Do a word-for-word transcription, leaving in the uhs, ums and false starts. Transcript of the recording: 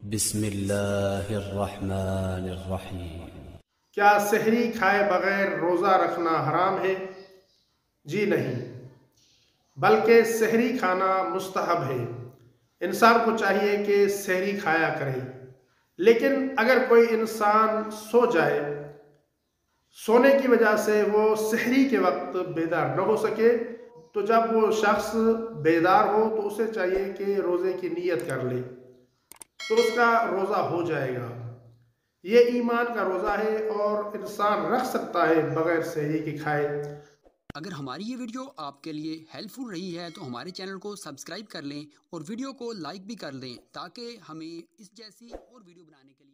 बिस्मिल्लाहिर्रहमानिर्रहीम। क्या सहरी खाए बगैर रोज़ा रखना हराम है? जी नहीं, बल्कि सहरी खाना मुस्तहब है। इंसान को चाहिए कि सहरी खाया करे। लेकिन अगर कोई इंसान सो जाए, सोने की वजह से वो सहरी के वक्त बेदार न हो सके, तो जब वो शख्स बेदार हो तो उसे चाहिए कि रोज़े की नीयत कर ले, तो उसका रोज़ा हो जाएगा। ये ईमान का रोज़ा है और इंसान रख सकता है बगैर सहरी के खाए। अगर हमारी ये वीडियो आपके लिए हेल्पफुल रही है तो हमारे चैनल को सब्सक्राइब कर लें और वीडियो को लाइक भी कर लें ताकि हमें इस जैसी और वीडियो बनाने के लिए